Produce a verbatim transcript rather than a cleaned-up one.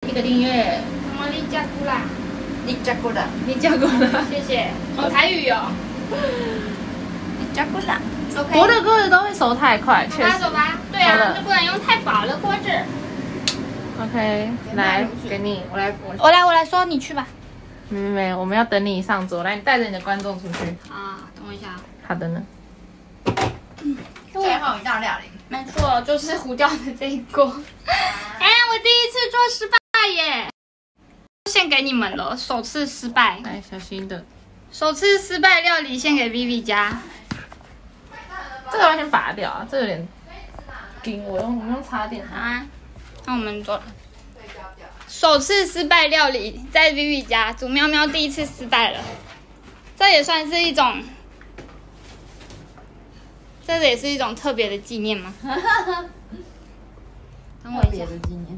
一个订阅。 什么利加古啦？ 你加过的， 你叫过了。 谢谢。哦，台语哦。 你加过的。 OK。 博的锅子都会熟太快，确实。 走吧。对啊，那不然用太饱了锅子。 OK， 来给你，我来我。 我来我来说，你去吧。 没没没，我们要等你上桌，来，你带着你的观众出去。 啊，等我一下。 好的呢。 嗯，最后一道料理。 没错，就是糊掉的这一锅。哎，我第一次做失败耶！献给你们了，首次失败。 来，小心的。 首次失败料理献给 Vivi 家。 这个要先拔掉啊，这个有点紧，我用我们用插电。 啊，那我们做。首次失败料理在 Vivi 家，煮喵喵第一次失败了，这也算是一种，这也是一种特别的纪念吗？等我一下。 别的纪念。